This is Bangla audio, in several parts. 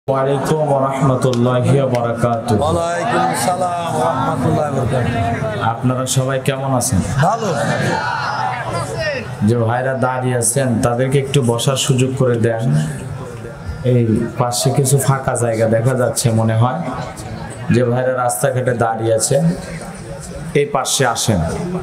ওয়ালাইকুম রাহমাতুল্লাহি ওয়া বারাকাতুহু। ওয়ালাইকুম সালাম ওয়া রাহমাতুল্লাহি ওয়া বারাকাতুহু। আপনারা সবাই কেমন আছেন? ভালো। যে ভাইরা দাঁড়িয়ে আছেন তাদেরকে একটু বসার সুযোগ করে দেন। এই পাশে কিছু ফাঁকা জায়গা দেখা যাচ্ছে মনে হয়। যে ভাইরা রাস্তাঘাটে দাঁড়িয়ে আছে এই পাশে আসেন,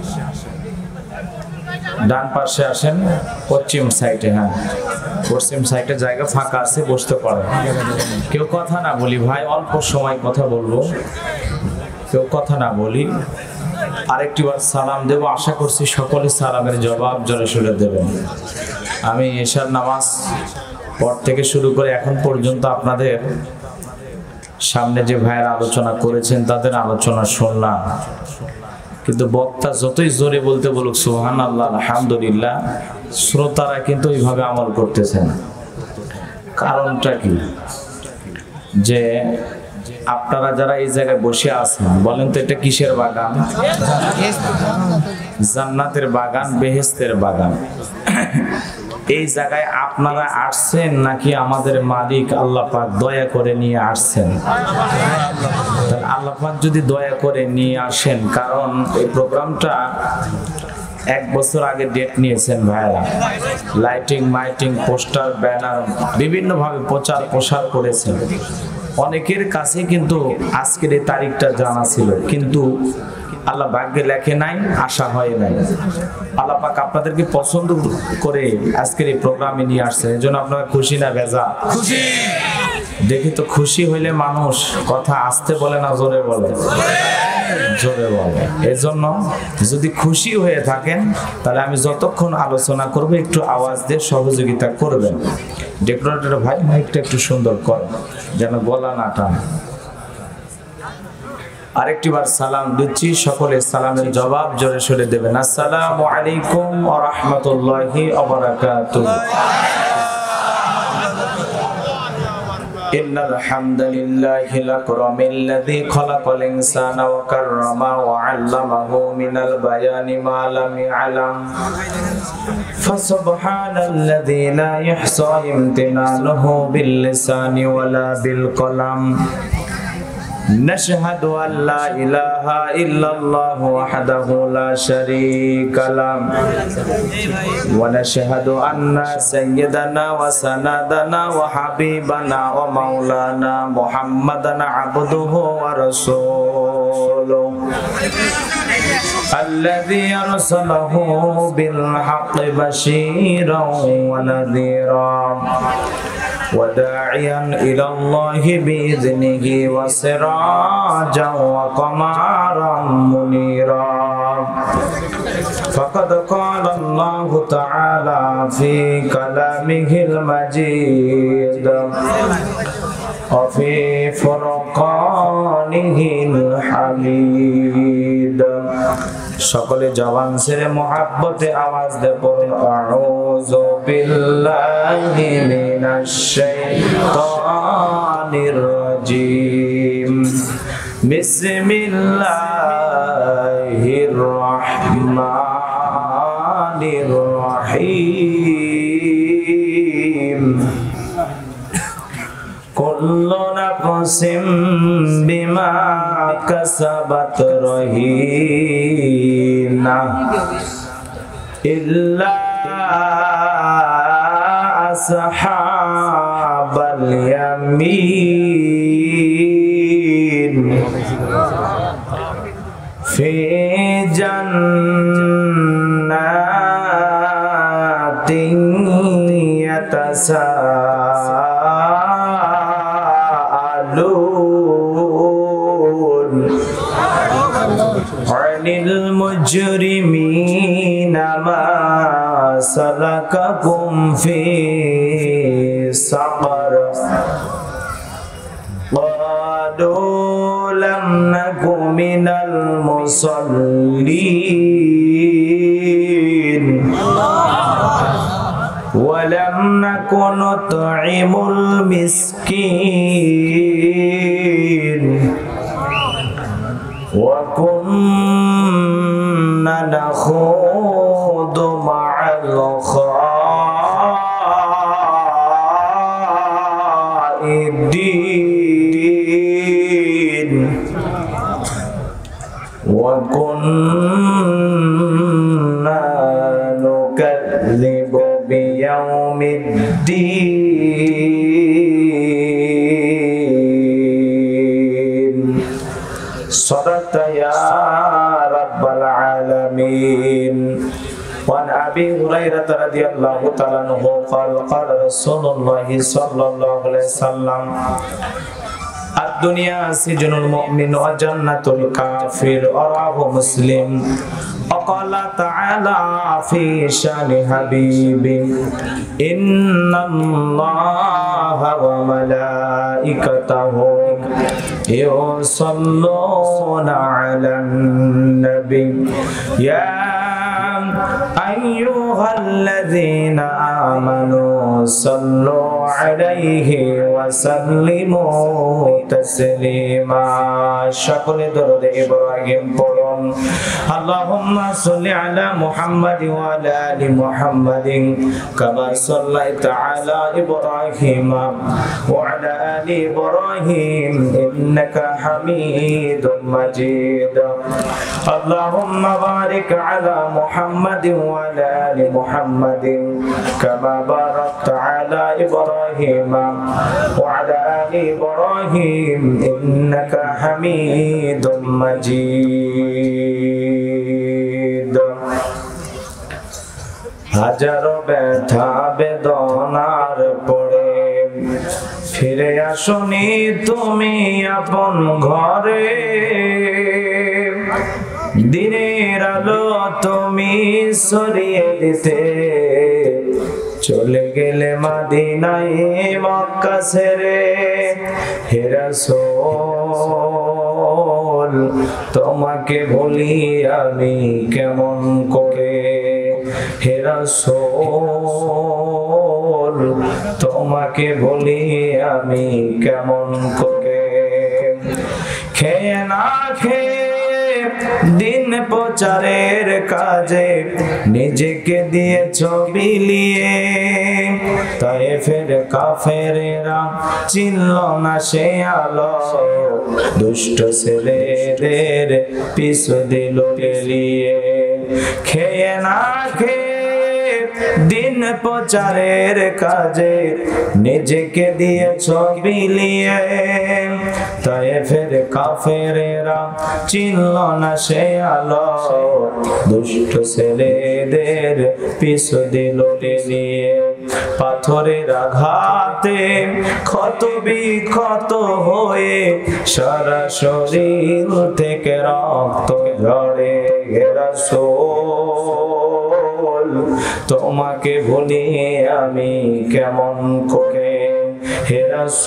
ডান পাশে আসেন, পশ্চিম সাইডে। হ্যাঁ, পশ্চিম সাইডে জায়গা ফাঁকা আছে, বসতে পারেন। কেউ কথা না বলি ভাই, অল্প সময় কথা বলবো, কেউ কথা না বলি। আরেকটিবার সালাম দেব, আশা করছি সকলে সালামের জবাব জোরে সোরে দেবেন। আমি এশার নামাজ পর থেকে শুরু করে এখন পর্যন্ত আপনাদের সামনে যে ভাইয়েরা আলোচনা করেছেন তাদের আলোচনা শুনলাম, কিন্তু বক্তা যতই জোরে বলতে বলুক সুবহানাল্লাহ আলহামদুলিল্লাহ, শ্রোতারা কিন্তু এইভাবে আমল করতেছেন। কারণটা কি? যে আপনারা যারা এই জায়গায় বসে আছেন, বলেন তো এটা কিসের বাগান? জান্নাতের বাগান, বেহেশতের বাগান। এই জায়গায় আপনারা আসছেন নাকি আমাদের মালিক আল্লাহ পাক দয়া করে নিয়ে আসছেন? আল্লাহ পাক যদি দয়া করে নিয়ে আসেন, কারণ এই প্রোগ্রামটা 1 বছর আগে ডেট নিয়েছেন ভাইরা, লাইটিং মাইটিং পোস্টার ব্যানার বিভিন্ন ভাবে প্রচার প্রসার করেছেন। অনেকের কাছে কিন্তু আজকের এই তারিখটা জানা ছিল, কিন্তু আল্লাহ ভাগ্যে লেখে নাই, আশা হয় নাই। আল্লাহ পাক আপনাদেরকে পছন্দ করে আজকের এই প্রোগ্রামে নিয়ে আসছে। এজন্য আপনারা খুশি না বেজা? খুশি। দেখি তো, খুশি হইলে মানুষ কথা আস্তে বলে না জোরে বলে? জোরে বলে। এজন্য যদি খুশি হয়ে থাকেন তাহলে আমি যতক্ষণ আলোচনা করব একটু আওয়াজ দিয়ে সহযোগিতা করবেন। ডেকোরেটর ভাই মাইকটা একটু সুন্দর করেন যেন গলা না টানে। আরেকটিবার সালাম দিচ্ছি, সকলে সালামের জবাব জোরে সোরে দেবেন। আসসালামু আলাইকুম ওয়া রাহমাতুল্লাহি ওয়া বারাকাতুহু। ইন্নাল হামদালিল্লাহিল আকরামিল্লাযী খালাকাল ইনসানা ওয়া কাররামা ওয়া 'আল্লামাহু মিনাল বায়ানি মা লাম ইয়া'লাম। ফাসুবহানাল্লাযী লা ইহসা ইমতিনানুহু বিল লিসানি ওয়ালা বিল কলাম। نشهد أن لا إله إلا الله وحده لا شريك له ونشهد أن سيدنا وسندنا وحبيبنا ومولانا محمدا عبده ورسوله الذي أرسله بالحق بشيرا ونذيرا وداعيا إلى الله بإذنه وسراجا وقمرا منيرا فقد قال الله تعالى في كلامه المجيد وفي فرقانه الحميد। সকলে জবান ছেড়ে মুহাব্বতে আওয়াজ দেব, আউযু বিল্লাহি মিনাশ শাইতানির রাজীম, বিসমিল্লাহির রাহমানির রহিম। কুল্লু নাফসিম বিমা কাসাবাত রহিনা ইল্লা আসহাবাল ইয়ামিন ফি জান্নাতিন ইয়াতাসাআলুন আনিল মুজরিমিনা মা সালাকাকুম ফি সাকার ক্বালু লাম নাকু মিনাল মুসাল্লিন ওয়া লাম নাকু নুতঈমুল মিসকিন ওয়া কুন্না নাখুদু মা'আল খাইদিন الدين وكنا نكذب بيوم الدين صدقت يا رب العالمين. وعن أبي هريرة رضي الله تعالى عنه قال قال رسول الله صلى الله عليه وسلم الدنيا سجن المؤمن وجنة الكافر. رواه مسلم. وقال تعالى في شان حبيبه إن الله وملائكته يصلون على النبي يا أيها الذين آمنوا صلوا عليه وسلموا تسليما. সকলে দরুদ ইব্রাহিম পড়ুন। اللهم صل على محمد وعلى آل محمد كما صليت على إبراهيم وعلى آل إبراهيم إنك حميد مجيد. اللهم بارك على محمد وعلى آل محمد كما باركت على إبراهيم وعلى آل إبراهيم إنك حميد مجيد. হাজারো ব্যথা বেদনার পরে ফিরে আসনি তুমি আপন ঘরে, দিনের আলো তুমি সরিয়ে দিতে চলে গেলে মদিনায় মক্কা ছেড়ে। হে রাসূল তোমাকে ভুলি আমি কেমন করে, হে রাসূল তোমাকে ভুলি আমি কেমন করে। খেয়ে না খেয়ে দিন প্রচারের কাজে নিজেকে দিয়েছ বিলিয়ে, তায়েফের কাফেরেরা চিনল না সে আলো, দুষ্ট ছেলেদের পিছু দিল এলিয়ে। খেয়ে না খেয়ে দিন প্রচারের কাজে নিজেকে দিয়েছ বিলিয়ে, তায়েফের কাফেরেরা চিনল না সে আলো, দুষ্ট ছেলেদের পিছু দিল এলিয়ে। পাথরের আঘাতে ক্ষত বিক্ষত হয়ে সারা শরীর থেকে রক্ত ঝরে। হে রাসূল তোমাকে ভুলি আমি কেমন করে, হে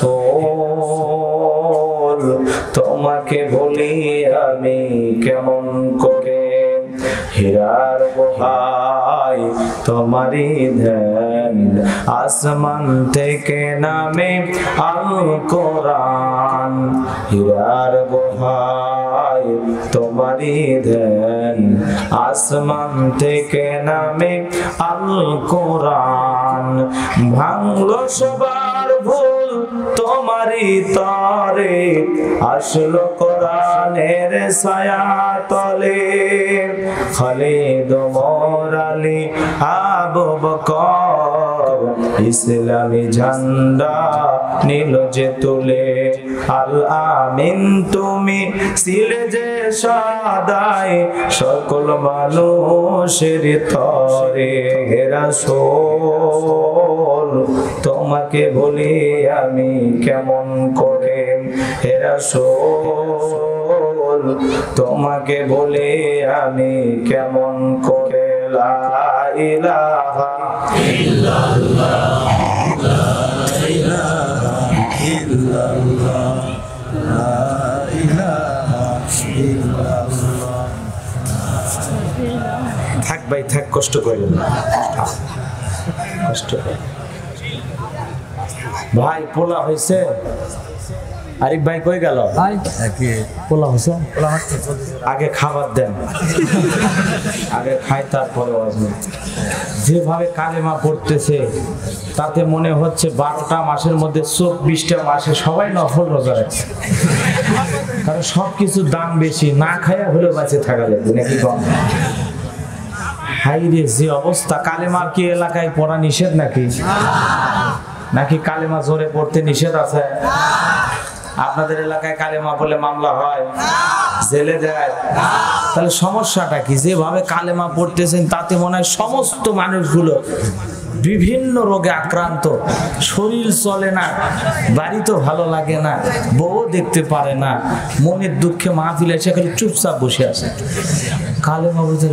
রাসূল তোমাকে ভুলি আমি কেমন করে। হীরার গুহায় তোমারই ধ্যান, আসমান থেকে নামে আল কোরআন। হীরার গুহায় তোমারই ধ্যান, আসমান থেকে নামে আল কোরআন। ভাঙলো সবার ভুল তোমারই তরে, আসলো কোরআনের ছায়া তলে। খালিদ ওমর আলী আবু বকর ইসলামী ঝান্ডা নীল যে তুলে। আল আমিন তুমি ছিলে যে সদাই সকল মানুষের তরে। হে রাসূল তোমাকে ভুলি আমি কেমন করে, হে রাসূল তোমাকে বলে আমি কেমন করে। লা ইলাহা ইল্লাল্লাহ লা ইলাহা ইল্লাল্লাহ লা ইলাহা ইল্লাল্লাহ। থাক ভাই থাক, কষ্ট করেন না, কষ্ট ভাই। পোলা হয়েছে আরিফ ভাই কই গেল? পোলা হইছে? আগে খাবার দেন, আগে খাই তারপরে ওয়াজ। যেভাবে কালেমা পড়তেছে তাতে মনে হচ্ছে 12টা মাসের মধ্যে 24টা মাসে সবাই নফল রোজা রাখছে, কারণ সবকিছুর দাম বেশি, না খাইয়া হলেও বাঁচে থাকা লাগবে নাকি কম? হাই রে যে অবস্থা! কালেমা কি এলাকায় পড়া নিষেধ নাকি? নাকি কালেমা জোরে পড়তে নিষেধ আছে? আপনাদের এলাকায় কালেমা বলে মামলা হয়, জেলে দেয়, তাহলে সমস্যাটা কি? যেভাবে কালেমা পড়তেছেন তাতে মনে হয় সমস্ত মানুষগুলো বিভিন্ন রোগে আক্রান্ত, শরীর চলে না, বাড়ি তো ভালো লাগে না, বউ দেখতে পারে না, মনের দুঃখে মাহফিলে এসে খালি চুপচাপ বসে আছে, কালেমা বলতে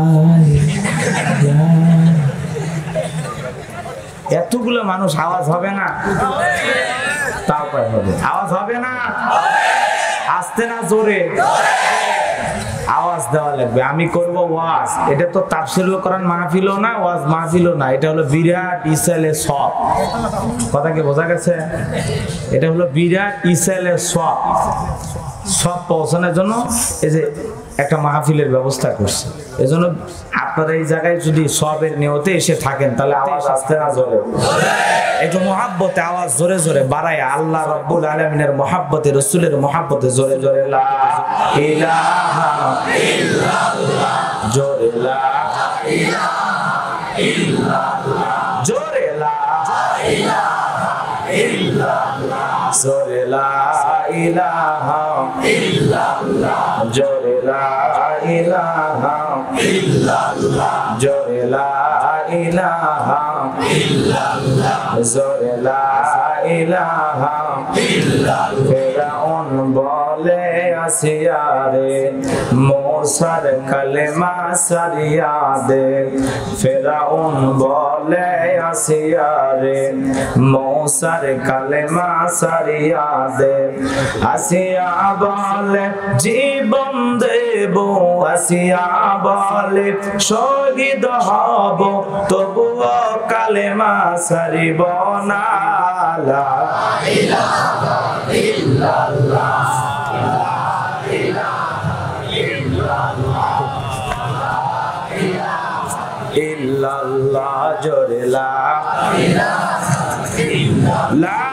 এতগুলো মানুষ আওয়াজ হবে না? তাও পায় হবে, আওয়াজ হবে না, আসতে না জোরে আওয়াজ দেওয়া লাগবে। আমি করব ওয়াজ, এটা তো তাফসীরুল কোরআন মাহফিলও না, ওয়াজ মাহফিলও না, এটা হলো বিরাট ইসালে সওয়াব। কথা কি বোঝা গেছে? এটা হলো বিরাট ইসালে সওয়াব। সব পৌঁছানোর জন্য এই যে একটা মাহফিলের ব্যবস্থা করছে। এজন্য আপনারা এই জায়গায় যদি সবের নিয়তে এসে থাকেন তাহলে আওয়াজ আসতে না জোরে, একটু মহাব্বতে আওয়াজ জোরে জোরে বাড়ায় আল্লাহ রাব্বুল আলামিনের মহাব্বতে, রাসূলের মহাব্বতে জোরে জোরে লা ইলাহা ইল্লাল্লাহ, জোরে লা ইলাহা ইল্লাল্লাহ, জোরে লা ইলাহা ইল্লাল্লাহ, জোরে লা ইলাহা ইল্লাল্লাহ, জোরে লা ইলাহা ইল্লাল্লাহ, জোরে লা ইলাহা ইল্লাল্লাহ, জোরে লা ইলাহা ইল্লাল্লাহ। ফিরআউন বলে আসিয়া রে মুসার কালেমা সারিয়া দে, ফিরআউন বলে আসিয়া রে মুসার কালেমা সারিয়া দে, আসিয়া বলে জীবন দেব, আসিয়া বলে শহীদ হব, তবুও কালেমা সারিব না। লা ইলাহা ইল্লাল্লাহ, লা ইলাহা ইল্লাল্লাহ, ইল্লাল্লাহ, জোরে লা ইলাহা ইল্লাল্লাহ, লা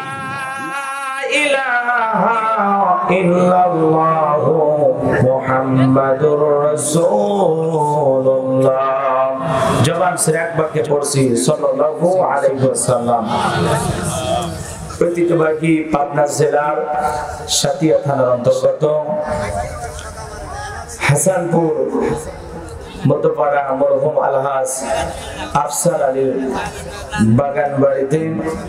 ইলাহা ইল্লাল্লাহ মুহাম্মাদুর রাসূলুল্লাহ। জবান ছেড়ে এক বাক্যে পড়ছি সাল্লাল্লাহু আলাইহি ওয়াসাল্লাম। ঐতিহ্যবাহী পাবনা জেলার সাতিয়া থানার অন্তর্গত হাসানপুর মধ্যপাড়া মরহুম আলহাজ আফসার আলীর বাগান বাড়িতে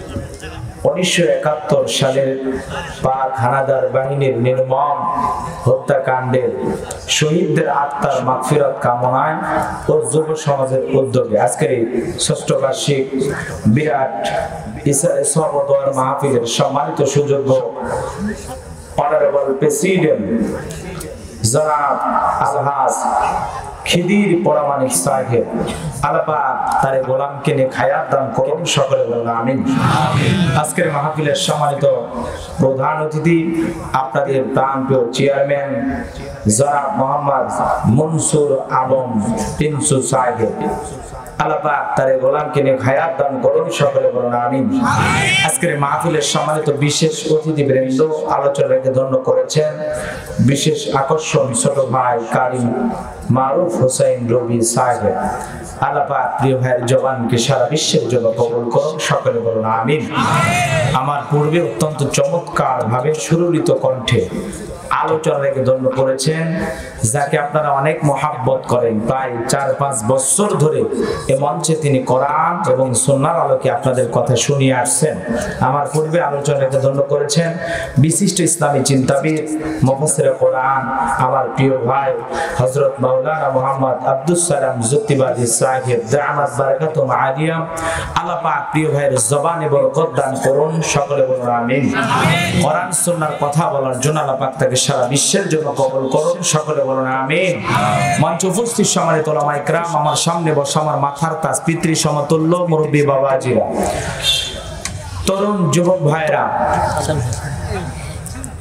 1971 সালের পাক হানাদার বাহিনীর নির্মম হত্যাকাণ্ডের শহীদদের আত্মার মাগফিরাত কামনায় ও যুব সমাজের উদ্যোগে আজকের এই ষষ্ঠ বার্ষিক বিরাট ইসারে সর্বদোয়ার মাহফিলের সম্মানিত সুযোগ্য অনারেবল প্রেসিডেন্ট জনাব আলহাজ খিদির পরামানিক সাহেব, আল্লাহ পাক তার গোলামকে নিয়ে খায়াত দান করুন, সকলে বলুন আমিন। আজকের মাহফিলের সম্মানিত প্রধান অতিথি আপনাদের প্রাণপ্রিয় চেয়ারম্যান জনাব মোহাম্মদ মনসুর আলম পিনসু সাহেব, আল্লাহ পাক তার গোলামকে নিয়ে খায়াত দান করুন, সকলে বলুন আমিন। আজকের মাহফিলের সম্মানিত বিশেষ অতিথিবৃন্দ আলোচনা রেখে ধন্য করেছেন বিশেষ আকর্ষণ ছোট ভাই কারি মারুফ হোসেন রবি সাহেব, আল্লাহ পাক প্রিয় ভাইয়ের জবানকে সারা বিশ্বের জন্য কবুল করুন, সকলে বলুন আমিন। আমার পূর্বে অত্যন্ত চমৎকার ভাবে সুরলিত কণ্ঠে আলোচনা রেখে ধন্য করেছেন যাকে আপনারা অনেক মহাব্বত করেন, প্রায় 4-5 বছর ধরে এ মঞ্চে তিনি কোরআন এবং সুন্নাহর আলোকে আপনাদের কথা শুনিয়ে আসছেন। আমার পূর্বে আলোচনা রেখে ধন্য করেছেন বিশিষ্ট ইসলামী চিন্তাবিদ মুফাসসিরে কোরআন আমার প্রিয় ভাই হযরত মাওলানা মুহাম্মদ আব্দুস সালাম যুক্তিবাদী সাহেব দামাত বারাকাতুহু আলিয়া, আল্লাহ পাক প্রিয় ভাইয়ের জবানে বরকত দান করুন, সকলে বলুন আমিন। কোরআন সুন্নাহর কথা বলার জন্য আল্লাহ পাক তাকে সারা বিশ্বের জন্য কবুল করুন, সকলে বলুন আমিন। মঞ্চ উপস্থিত সম্মানিত উলামায়ে কেরাম, আমার সামনে বসা আমার মাথার তাজ পিতৃ সমতুল্য মুরব্বী বাবাজিরা, তরুণ যুবক ভাইরা,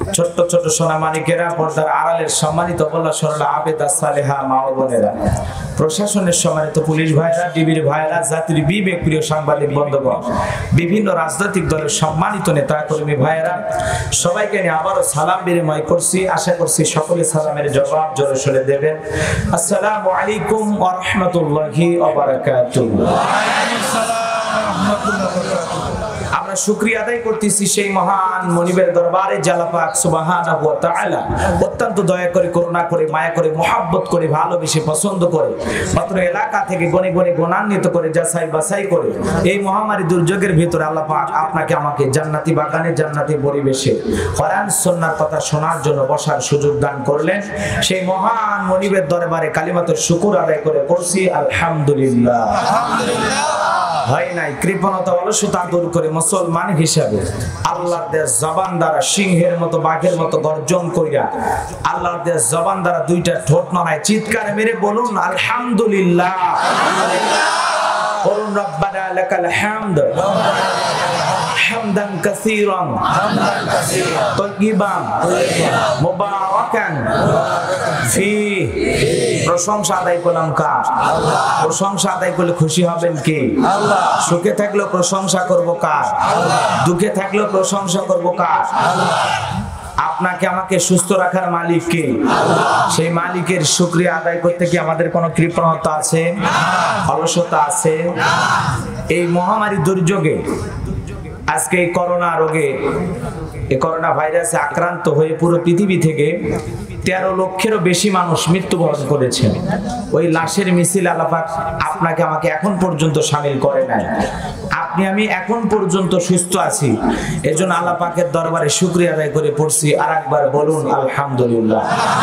ছোট্ট ছোট্ট সোনামানিকেরা, পর্দার আড়ালের সম্মানিত বল্লা সরলা আবেদা সালেহা মা ও বোনেরা, প্রশাসনের সম্মানিত পুলিশ ভাইরা, ডিবির ভাইরা, জাতির বিবেক প্রিয় সাংবাদিক বন্ধুগণ, বিভিন্ন রাজনৈতিক দলের সম্মানিত নেতা কর্মী ভাইরা, সবাইকে নিয়ে আবারও সালাম বিনিময় করছি। আশা করছি সকলে সালামের জবাব জোরে সোরে দেবেন। আসসালামু আলাইকুম ওয়া রাহমাতুল্লাহি ওয়া বারাকাতুহু। আমরা শুকরিয়া আদায় করতেছি সেই মহান মনিবের দরবারে, আল্লাহ পাক সুবহানাহু ওয়া তাআলা অত্যন্ত দয়া করে, করুণা করে, মায়া করে, মহব্বত করে, ভালোবেসে, পছন্দ করে, মাত্র এলাকা থেকে গনে গনে গুণান্বিত করে, যাচাই বাছাই করে এই মহামারী দুর্যোগের ভিতরে আল্লাহ পাক আপনাকে আমাকে জান্নাতি বাগানে, জান্নাতি পরিবেশে কোরআন সুন্নাহর কথা শোনার জন্য বসার সুযোগ দান করলেন। সেই মহান মনিবের দরবারে কালিমাতুর শুকর আদায় করে করছি আলহামদুলিল্লাহ। হয় নাই কৃপণতা, অলসতা দূর করে মুসলমান হিসাবে আল্লাহর দেশ জবান দ্বারা সিংহের মতো, বাঘের মতো গর্জন কইরা, আল্লাহর দেশ জবান দ্বারা দুইটা ঠোঁট নড়ায় চিৎকার মেরে বলুন আলহামদুলিল্লাহ। বলুন রব্বানা লাকাল হামদ হামদান কাসীরান তাইয়িবান মুবারাকান ফি। প্রশংসা আদায় করলাম কার? প্রশংসা আদায় করলে খুশি হবেন কে? আল্লাহ। সুখে থাকলেও প্রশংসা করব কার? আল্লাহ। দুঃখে থাকলেও প্রশংসা করব কার? আল্লাহ। আপনাকে আমাকে সুস্থ রাখার মালিক কে? আল্লাহ। সেই মালিকের শুকরিয়া আদায় করতে কি আমাদের কোনো কৃপণতা আছে? অলসতা আছে? এই মহামারী দুর্যোগে, আজকে এই করোনা রোগে, এই করোনা ভাইরাসে আক্রান্ত হয়ে পুরো পৃথিবী থেকে 13 লক্ষেরও বেশি মানুষ মৃত্যুবরণ করেছেন। ওই লাশের মিছিল আল্লাহ পাক আপনাকে আমাকে এখন পর্যন্ত শামিল করে নাই। আপনি আমি এখন পর্যন্ত সুস্থ আছি, এজন্য আল্লাহ পাকের দরবারে শুকরিয়া আদায় করে পড়ছি। আর একবার বলুন আলহামদুলিল্লাহ।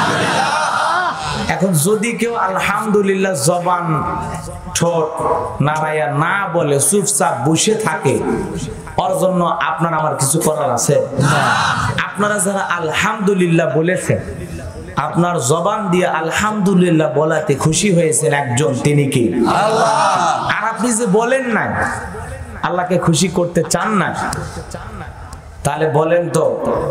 এখন যদি কেউ আলহামদুলিল্লাহ জবান ঠোঁট নাড়াইয়া না বলে, চুপচাপ বসে থাকে, ওর জন্য আপনার আমার কিছু করার আছে? আপনারা যারা আলহামদুলিল্লাহ বলেছেন, আপনার জবান দিয়ে আলহামদুলিল্লাহ বলাতে খুশি হয়েছেন একজন, তিনি কি? আল্লাহ। আর আপনি যে বলেন না, আল্লাহকে খুশি করতে চান না, তাহলে বলেন তো,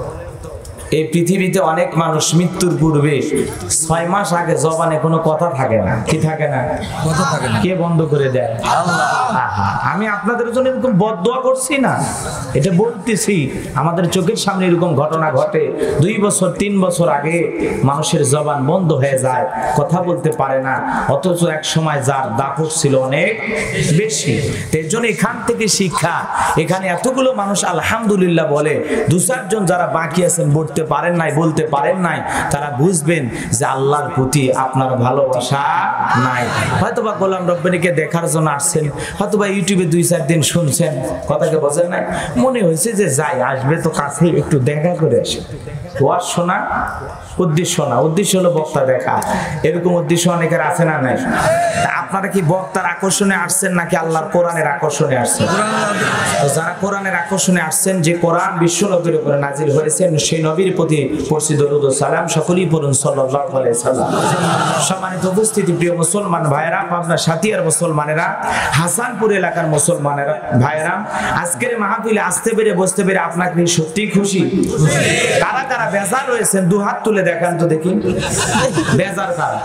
এই পৃথিবীতে অনেক মানুষ মৃত্যুর পূর্বে 6 মাস আগে জবানে কোনো কথা থাকে না। কি থাকে না? কথা থাকে না। কে বন্ধ করে দেয়? আল্লাহ। আমি আপনাদের জন্য এরকম বদদোয়া করছি না, এটা বলতেছি। আমাদের চোখের সামনে এরকম ঘটনা ঘটে। 2 বছর 3 বছর আগে মানুষের জবান বন্ধ হয়ে যায়, কথা বলতে পারে না, অথচ এক সময় যার দাপট ছিল অনেক বেশি। এর জন্য এখান থেকে শিক্ষা, এখানে এতগুলো মানুষ আলহামদুলিল্লাহ বলে, 2-4 জন যারা বাকি আছেন বলতে পারেন নাই, বলতে পারেন নাই, তারা বুঝবেন যে আল্লাহর প্রতি আপনার ভালোবাসা নাই। হয়তোবা গোলাম রব্বানীকে দেখার জন্য আসছেন, হয়তোবা ইউটিউবে 2-4 দিন শুনছেন, কথাকে বোঝেন নাই, মনে হয়েছে যে যাই, আসবে তো কাছে একটু দেখা করে আসে। ওয়াজ শোনা উদ্দেশ্য না, উদ্দেশ্য হলো বক্তা দেখা। এরকম উদ্দেশ্য অনেকের আছে না নাই? আপনারা কি বক্তার আকর্ষণে আসছেন নাকি আল্লাহর কোরআনের আকর্ষণে আসছেন? যারা কোরআনের আকর্ষণে আসছেন, যে কোরআন বিশ্ব নবীর উপরে নাজিল হয়েছেন, সেই নবীর প্রতি পড়ছি দরুদ ও সালাম, সকলেই পড়ুন সাল্লাল্লাহু আলাইহি সাল্লাম। সম্মানিত উপস্থিতি, প্রিয় মুসলমান ভাইরা, পাবনা সাতিয়ার মুসলমানেরা, হাসানপুর এলাকার মুসলমানেরা ভাইরা, আজকের মাহফিলে আসতে পেরে, বসতে পেরে আপনাকে সত্যি খুশি? কারা কারা বেজার রয়েছেন? 2 হাত তুলে দেখান তো দেখি, বেজার কারা?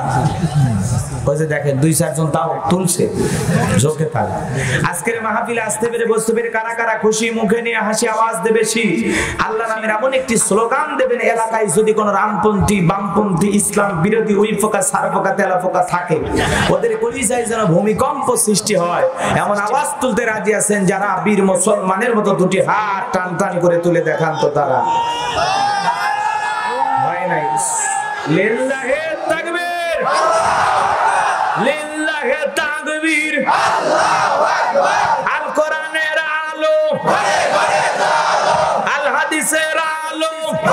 দেখেন 2-4 জন তাও তুলছে, ঝোঁকে তারা। আজকের মাহফিলে আসতে পেরে, বসতে পেরে কারা কারা খুশি? মুখে নিয়ে হাসি আওয়াজ দেবে বেশি। আল্লাহ নামের এমন একটি স্লোগান দেবেন, এলাকায় যদি কোনো রামপন্থী, বামপন্থী, ইসলাম বিরোধী উই ফোকা, সার ফোকা, তেলা ফোকা থাকে, ওদের কলিজায় যেন ভূমিকম্প সৃষ্টি হয়, এমন আওয়াজ তুলতে রাজি আছেন যারা? বীর মুসলমানের মতো 2টি হাত টান টান করে তুলে দেখান তো তারা। হয় নাই? লিল্লাহি তাকবীর, লিল্লাহি তাকবীর, আল্লাহু আকবার। আল কোরআনের আলো, আল হাদিসের আলো,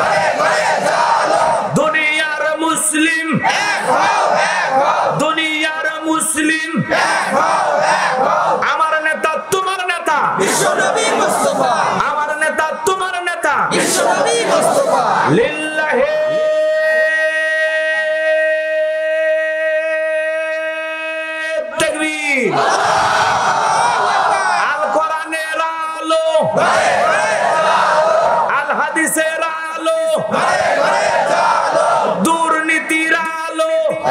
দুনিয়ার মুসলিম এক হও, দুনিয়ার মুসলিম এক হও। আমার নেতা তোমার নেতা বিশ্বনবী মুস্তাফা, আমার নেতা তোমার নেতা বিশ্বনবী মুস্তাফা। লিল্লাহি তাকবীর, আল কোরআনের আলো, আল হাদিসের আলো, দুর্নীতির আলো।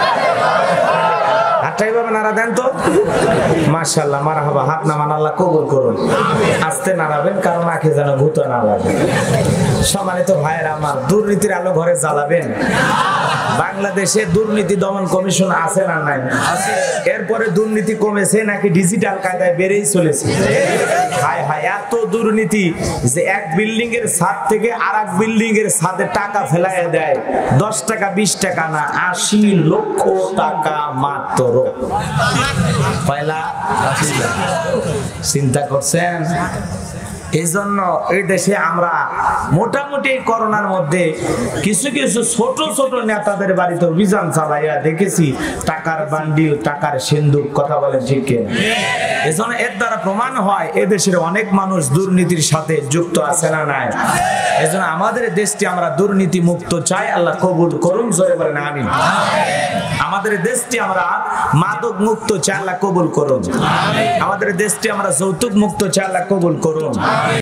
হাতটাই ভাবে নাড়া দেন তো। মাশাআল্লাহ, মারহাবা। হাত নামান, আল্লাহ কবুল করুন। আস্তে নাড়াবেন, কারণ আঁখে যেন ভূত না লাগে। সম্মানিত ভাইয়েরা আমার, দুর্নীতির আলো ঘরে জ্বালাবেন। বাংলাদেশে দুর্নীতি দমন কমিশন আছে না নাই? এরপরে দুর্নীতি কমেছে নাকি ডিজিটাল কায়দায় বেড়েই চলেছে? হায় হায়, এত দুর্নীতি যে এক বিল্ডিং এর ছাদ থেকে আরেক বিল্ডিং এর ছাদে টাকা ফেলাইয়া দেয়। 10 টাকা 20 টাকা না, 80 লক্ষ টাকা মাত্র। পয়লা চিন্তা করছেন? এই জন্য এই দেশে আমরা মোটামুটি করোনার মধ্যে কিছু কিছু ছোট ছোট নেতাদের বাড়িতে অভিযান চালাইয়া দেখেছি টাকার বান্ডিল, টাকার সিন্ধুক। কথা বলেন ঠিক কিনা? এই জন্য এর দ্বারা প্রমাণ হয় এদেশের অনেক মানুষ দুর্নীতির সাথে যুক্ত আছে না নাই? এই জন্য আমাদের দেশটি আমরা দুর্নীতি মুক্ত চাই। আল্লাহ কবুল করুন, জোরে বলেন আমিন। আমাদের দেশটি আমরা মাদক মুক্ত চাই, আল্লাহ কবুল করুন। আমাদের দেশটি আমরা যৌতুক মুক্ত চাই, আল্লাহ কবুল করুন।